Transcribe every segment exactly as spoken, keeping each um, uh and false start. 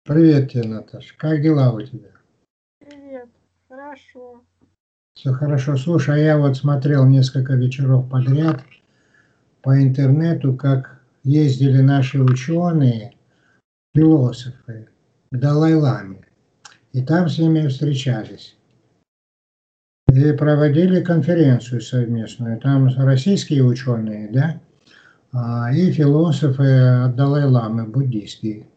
Привет тебе, Наташа. Как дела у тебя? Привет. Хорошо. Все хорошо. Слушай, а я вот смотрел несколько вечеров подряд по интернету, как ездили наши ученые, философы к Далай-ламе. И там с ними встречались. И проводили конференцию совместную. Там российские ученые, да, а, и философы от Далай-ламы, буддийские.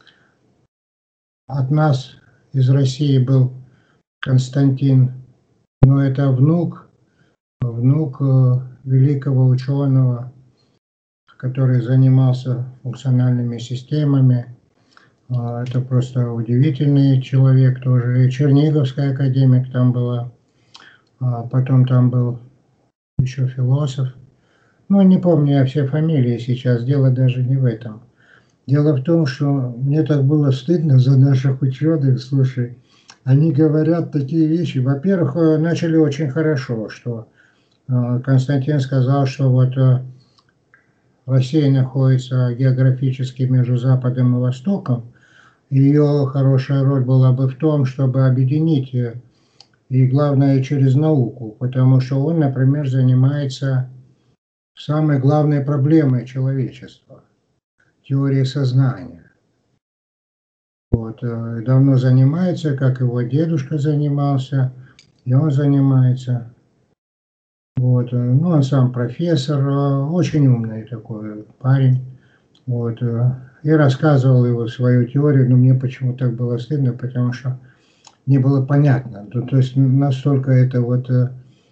От нас из России был Константин, но это внук, внук э, великого ученого, который занимался функциональными системами. А, Это просто удивительный человек тоже. И Черниговская академик там была, а потом там был еще философ. Ну, не помню я все фамилии сейчас, дело даже не в этом. Дело в том, что мне так было стыдно за наших ученых, слушай. Они говорят такие вещи. Во-первых, э, начали очень хорошо, что э, Константин сказал, что вот э, Россия находится географически между Западом и Востоком. Ее хорошая роль была бы в том, чтобы объединить ее, и главное через науку, потому что он, например, занимается самой главной проблемой человечества – теорией сознания. Вот, э, давно занимается, как его дедушка занимался, и он занимается. Вот, э, ну, он сам профессор, э, очень умный такой парень. Вот, э, и рассказывал его свою теорию, но мне почему-то так было стыдно, потому что не было понятно. То, то есть настолько это вот... э,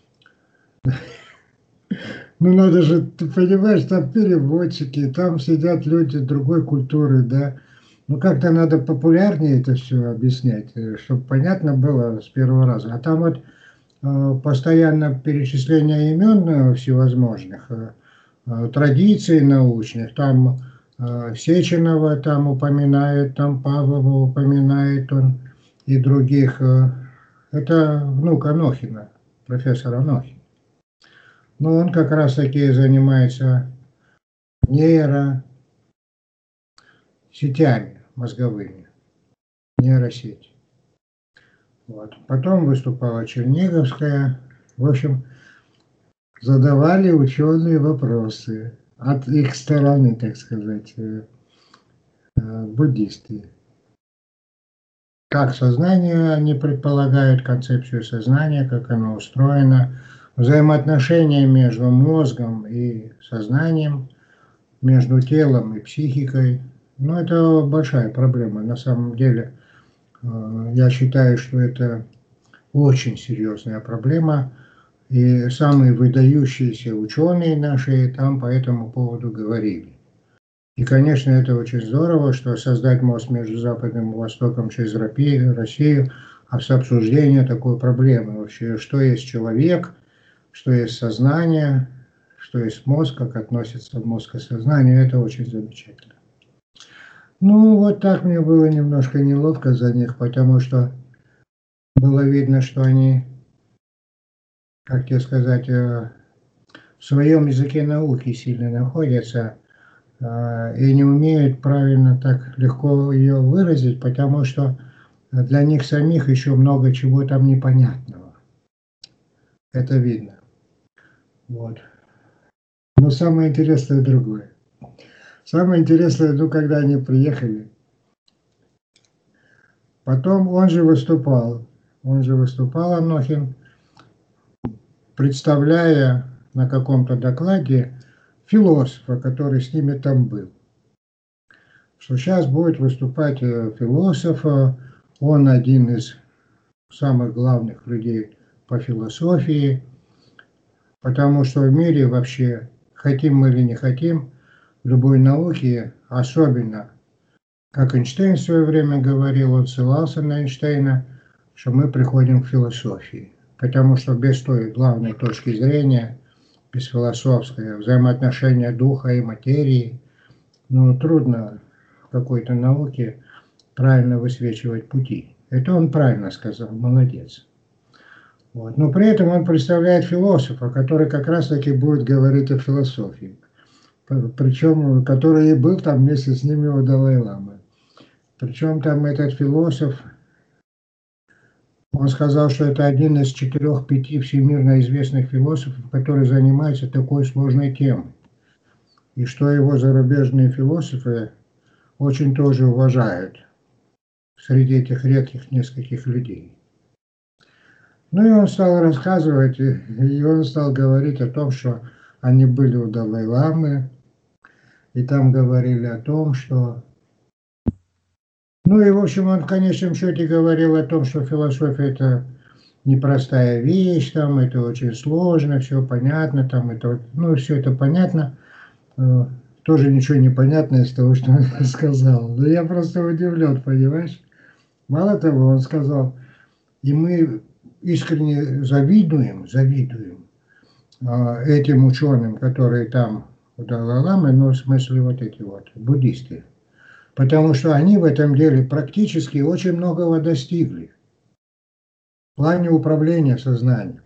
Ну, надо же, ты понимаешь, там переводчики, там сидят люди другой культуры, да. Ну, как-то надо популярнее это все объяснять, э, чтобы понятно было с первого раза. А там вот э, постоянно перечисление имен э, всевозможных, э, э, традиций научных, там э, Сеченова там упоминают, там Павлова упоминает он и других. э. Это внук Анохина, профессор Анохин. Но он как раз таки занимается нейросетями мозговыми, нейросети. Вот. Потом выступала Черниговская. В общем, задавали ученые вопросы от их стороны, так сказать, э, э, буддисты. Как сознание они предполагают, концепцию сознания, как оно устроено, взаимоотношения между мозгом и сознанием, между телом и психикой. Ну, это большая проблема. На самом деле, э, я считаю, что это очень серьезная проблема. И самые выдающиеся ученые наши там по этому поводу говорили. И, конечно, это очень здорово, что создать мост между Западом и Востоком через Россию, а с обсуждения такой проблемы вообще, что есть человек, что есть сознание, что есть мозг, как относится мозг и сознание, это очень замечательно. Ну, вот так мне было немножко неловко за них, потому что было видно, что они, как тебе сказать, в своем языке науки сильно находятся и не умеют правильно так легко ее выразить, потому что для них самих еще много чего там непонятного. Это видно. Вот. Но самое интересное другое. Самое интересное, ну, когда они приехали. Потом он же выступал. Он же выступал, Анохин, представляя на каком-то докладе философа, который с ними там был. Что сейчас будет выступать философ, он один из самых главных людей по философии, потому что в мире вообще, хотим мы или не хотим, в любой науке, особенно, как Эйнштейн в свое время говорил, он ссылался на Эйнштейна, что мы приходим к философии. Потому что без той главной точки зрения, без философской, взаимоотношения духа и материи, ну, трудно в какой-то науке правильно высвечивать пути. Это он правильно сказал, молодец. Вот. Но при этом он представляет философа, который как раз-таки будет говорить о философии. Причем, который и был там вместе с ними у Далай-ламы. Причем там этот философ, он сказал, что это один из четырех-пяти всемирно известных философов, который занимается такой сложной темой. И что его зарубежные философы очень тоже уважают среди этих редких нескольких людей. Ну и он стал рассказывать, и он стал говорить о том, что они были у Далай-ламы, и там говорили о том, что... Ну и, в общем, он в конечном счете говорил о том, что философия – это непростая вещь, там это очень сложно, все понятно, там это, ну, все это понятно. Тоже ничего не понятно из того, что он сказал. Но я просто удивлен, понимаешь? Мало того, он сказал, и мы искренне завидуем, завидуем этим ученым, которые там у Далай-ламы, ну, в смысле вот эти вот буддисты. Потому что они в этом деле практически очень многого достигли в плане управления сознанием.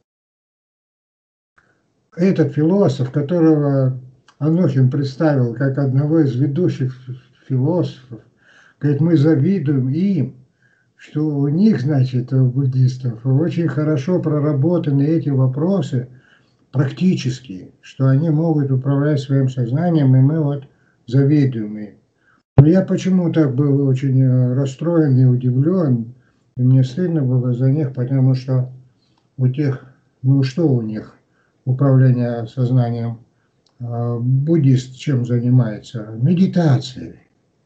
Этот философ, которого Анохин представил как одного из ведущих философов, говорит, мы завидуем им, что у них, значит, у буддистов, очень хорошо проработаны эти вопросы практически, что они могут управлять своим сознанием, и мы вот завидуем им. Но я почему так был очень расстроен и удивлен, и мне стыдно было за них, потому что у тех, ну что у них, управление сознанием, буддист чем занимается? Медитацией.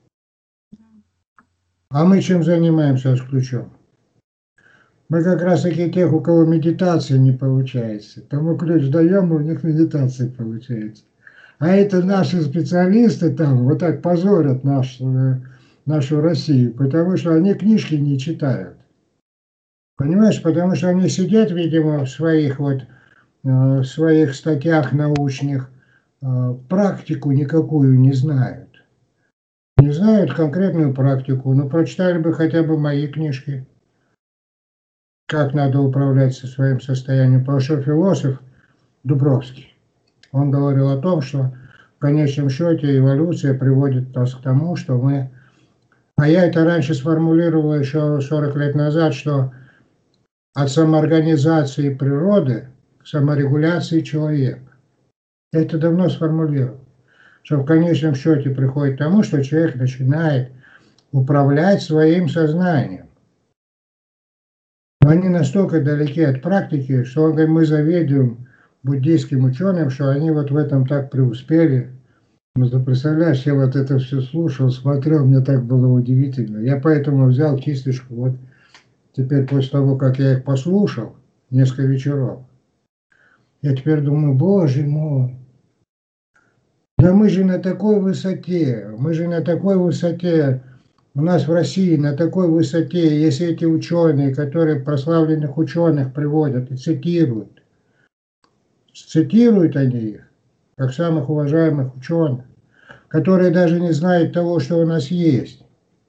А мы чем занимаемся с ключом? Мы как раз таки тех, у кого медитация не получается. Тому ключ даем, и у них медитация получается. А это наши специалисты там вот так позорят наш, нашу Россию, потому что они книжки не читают. Понимаешь, потому что они сидят, видимо, в своих вот в своих статьях научных, практику никакую не знают. Не знают конкретную практику, но прочитали бы хотя бы мои книжки. Как надо управлять со своим состоянием. Потому что философ Дубровский, он говорил о том, что в конечном счете эволюция приводит нас к тому, что мы... А я это раньше сформулировал еще сорок лет назад, что от самоорганизации природы к саморегуляции человека. Я это давно сформулировал. Что в конечном счете приходит к тому, что человек начинает управлять своим сознанием. Но они настолько далеки от практики, что он говорит, мы завидуем буддийским ученым, что они вот в этом так преуспели. Ну, ты представляешь, я вот это все слушал, смотрел, мне так было удивительно. Я поэтому взял кисточку, вот теперь после того, как я их послушал, несколько вечеров, я теперь думаю, боже мой, да мы же на такой высоте, мы же на такой высоте, у нас в России на такой высоте, если эти ученые, которые прославленных ученых приводят и цитируют, цитируют они их, как самых уважаемых ученых, которые даже не знают того, что у нас есть.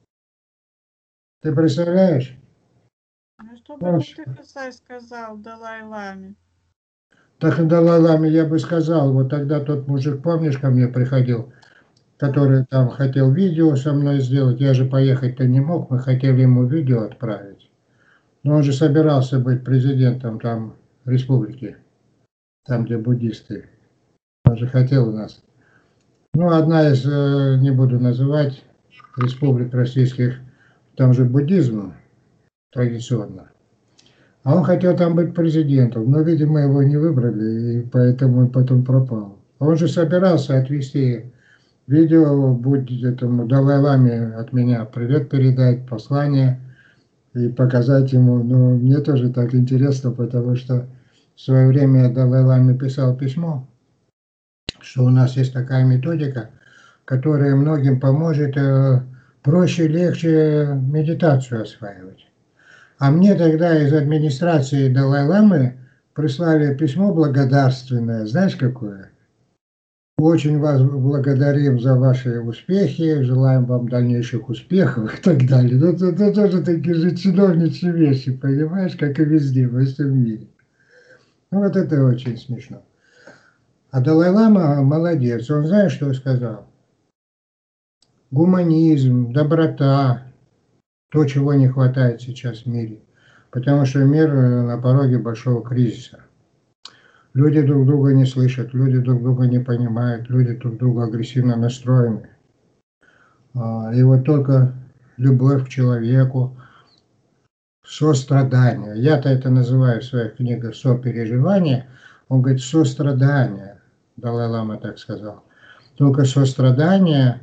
Ты представляешь? Ну, что бы ты сказал Далай-ламе? Так Далай-ламе я бы сказал, вот тогда тот мужик, помнишь, ко мне приходил, который там хотел видео со мной сделать, я же поехать-то не мог, мы хотели ему видео отправить. Но он же собирался быть президентом там республики, там где буддисты. Он же хотел у нас. Ну, одна из, не буду называть, республик российских, там же буддизм традиционно. А он хотел там быть президентом, но, видимо, его не выбрали, и поэтому он потом пропал. Он же собирался отвезти видео, будь этому Далай-ламе от меня привет передать, послание и показать ему. Но мне тоже так интересно, потому что в свое время Далай-ламе писал письмо, что у нас есть такая методика, которая многим поможет проще, легче медитацию осваивать. А мне тогда из администрации Далай-ламы прислали письмо благодарственное. Знаешь, какое? Очень вас благодарим за ваши успехи, желаем вам дальнейших успехов и так далее. Ну, это, это тоже такие же чиновничьи вещи, понимаешь, как и везде, во всем мире. Ну, вот это очень смешно. А Далай-лама молодец. Он, знаешь, что сказал? гуманизм, доброта, то, чего не хватает сейчас в мире. Потому что мир на пороге большого кризиса. Люди друг друга не слышат, люди друг друга не понимают, люди друг друга агрессивно настроены. И вот только любовь к человеку, сострадание. Я-то это называю в своих книгах сопереживание. Он говорит сострадание. Далай-лама так сказал. Только сострадание,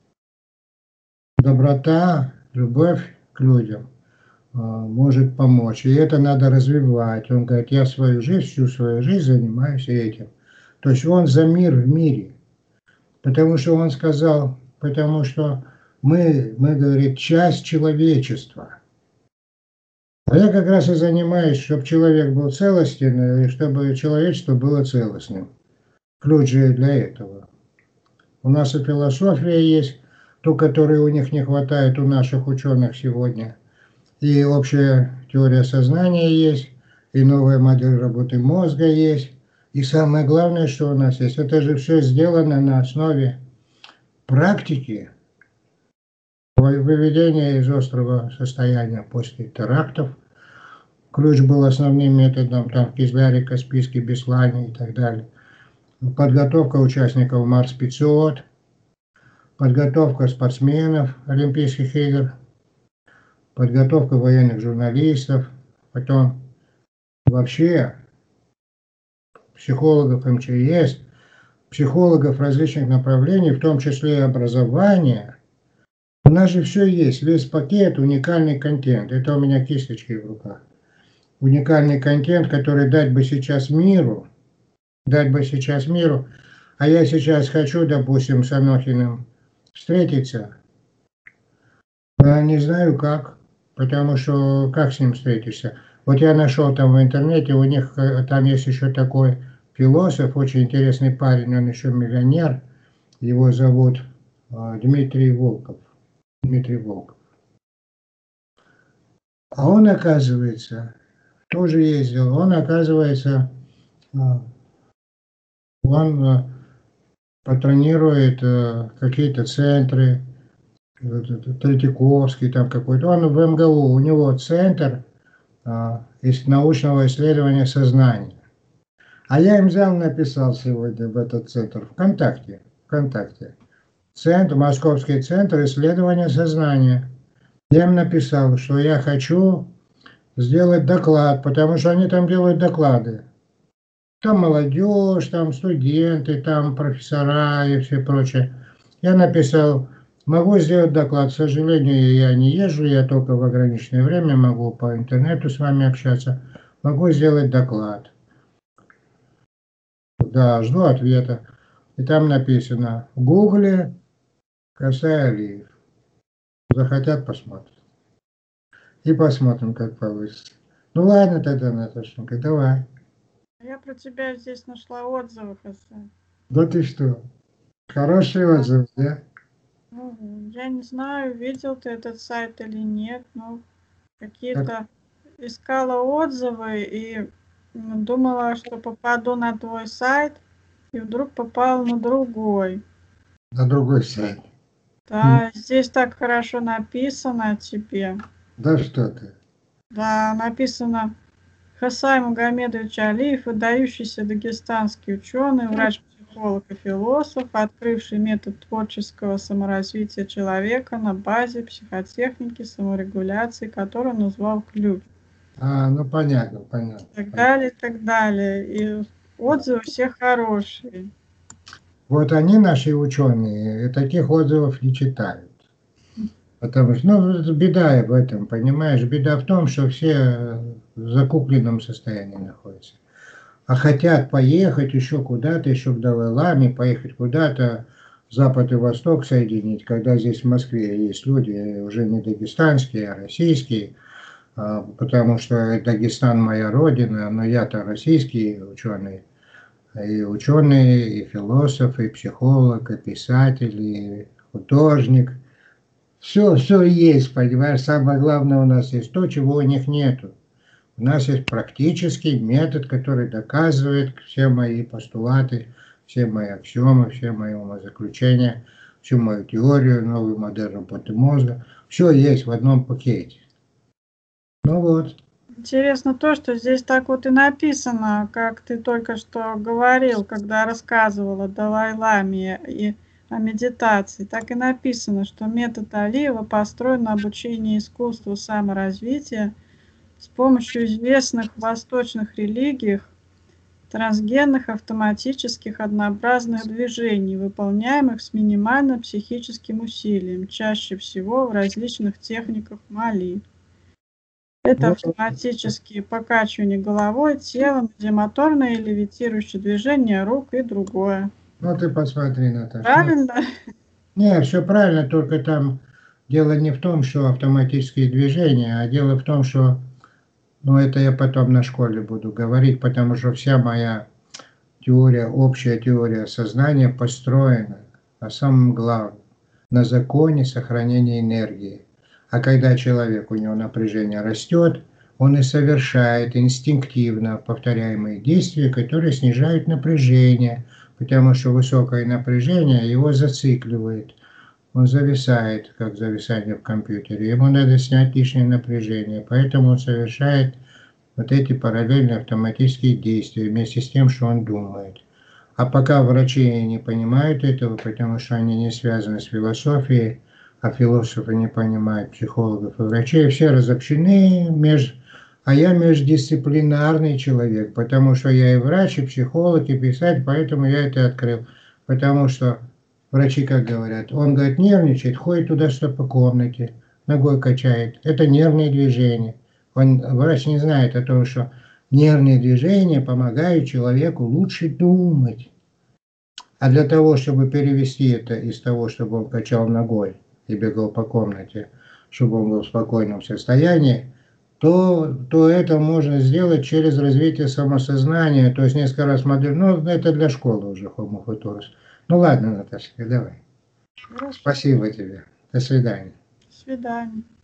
доброта, любовь к людям может помочь. И это надо развивать. Он говорит, я свою жизнь, всю свою жизнь занимаюсь этим. То есть он за мир в мире. Потому что он сказал, потому что мы, мы говорит, часть человечества. А я как раз и занимаюсь, чтобы человек был целостен, и чтобы человечество было целостным. Ключ же для этого. У нас и философия есть, ту, которой у них не хватает у наших ученых сегодня. И общая теория сознания есть, и новая модель работы мозга есть. И самое главное, что у нас есть, это же все сделано на основе практики выведения из острого состояния после терактов. Ключ был основным методом, там, Кизляри, Каспийский, Беслане и так далее. Подготовка участников Марс пятьсот, подготовка спортсменов Олимпийских игр, подготовка военных журналистов, потом вообще психологов эм че эс, психологов различных направлений, в том числе и образования. У нас же все есть, весь пакет, уникальный контент. Это у меня кисточки в руках. Уникальный контент, который дать бы сейчас миру, дать бы сейчас миру, а я сейчас хочу, допустим, с Анохиным встретиться, а не знаю как, потому что как с ним встретишься. Вот я нашел там в интернете, у них там есть еще такой философ, очень интересный парень, он еще миллионер, его зовут Дмитрий Волков. Дмитрий Волков. А он, оказывается, тоже ездил, он, оказывается, он патронирует какие-то центры, Третьяковский там какой-то, он в эм гэ у, у него центр из научного исследования сознания. А я им взял, написал сегодня в этот центр, ВКонтакте, ВКонтакте. Центр, Московский центр исследования сознания. Я им написал, что я хочу сделать доклад, потому что они там делают доклады. Там молодежь, там студенты, там профессора и все прочее. Я написал, могу сделать доклад. К сожалению, я не езжу, я только в ограниченное время могу по интернету с вами общаться. Могу сделать доклад. Да, жду ответа. И там написано, в гугле Касай Алиев. Захотят, посмотрят. И посмотрим, как получится. Ну ладно тогда, Наташенька, давай. Я про тебя здесь нашла отзывы, Касай. Да ты что? Хороший отзыв, да? Ну, я не знаю, видел ты этот сайт или нет, но какие-то искала отзывы и думала, что попаду на твой сайт, и вдруг попала на другой. На другой сайт. Да, mm. Здесь так хорошо написано о тебе. Да что ты? Да, написано: Касай Магомедович Алиев, выдающийся дагестанский ученый, врач-психолог и философ, открывший метод творческого саморазвития человека на базе психотехники саморегуляции, который назвал ключ. А, ну понятно, понятно. И так далее, и так далее. И отзывы все хорошие. Вот они, наши ученые, таких отзывов не читают. Потому что, ну, беда в этом, понимаешь, беда в том, что все в закупленном состоянии находятся. А хотят поехать еще куда-то, еще к Далай-ламе, поехать куда-то, Запад и Восток соединить, когда здесь в Москве есть люди уже не дагестанские, а российские, потому что Дагестан моя родина, но я-то российский ученый, и ученый, и философ, и психолог, и писатель, и художник. Все, все есть, понимаешь, самое главное у нас есть то, чего у них нету. У нас есть практический метод, который доказывает все мои постулаты, все мои аксиомы, все мои умозаключения, всю мою теорию, новую модель работы мозга. Все есть в одном пакете. Ну вот. Интересно то, что здесь так вот и написано, как ты только что говорил, когда рассказывала о Далай-ламе и о медитации. Так и написано, что метод Алиева построен на обучении искусству саморазвития с помощью известных восточных религиях, трансгенных автоматических однообразных движений, выполняемых с минимальным психическим усилием, чаще всего в различных техниках молитв. Это Вот. автоматические покачивания головой, телом, демоторные и левитирующие движения рук и другое. Ну ты посмотри, Наташа. Правильно? Не, все правильно, только там дело не в том, что автоматические движения, а дело в том, что, ну это я потом на школе буду говорить, потому что вся моя теория, общая теория сознания построена на самом главном, на законе сохранения энергии. А когда человек, у него напряжение растет, он и совершает инстинктивно повторяемые действия, которые снижают напряжение, потому что высокое напряжение его зацикливает. Он зависает, как зависание в компьютере. Ему надо снять лишнее напряжение, поэтому он совершает вот эти параллельные автоматические действия вместе с тем, что он думает. А пока врачи не понимают этого, потому что они не связаны с философией, а философы не понимают психологов и врачей, все разобщены, меж... а я междисциплинарный человек, потому что я и врач, и психолог, и писатель, поэтому я это открыл. Потому что врачи, как говорят, он, говорит, нервничает, ходит туда-сюда по комнате, ногой качает. Это нервные движения. Он, врач не знает о том, что нервные движения помогают человеку лучше думать. А для того, чтобы перевести это из того, чтобы он качал ногой и бегал по комнате, чтобы он был в спокойном состоянии, то, то это можно сделать через развитие самосознания, то есть несколько раз модель. Ну, это для школы уже, Homo futurus. Ну ладно, Наташка, давай. Хорошо. Спасибо тебе. До свидания. До свидания.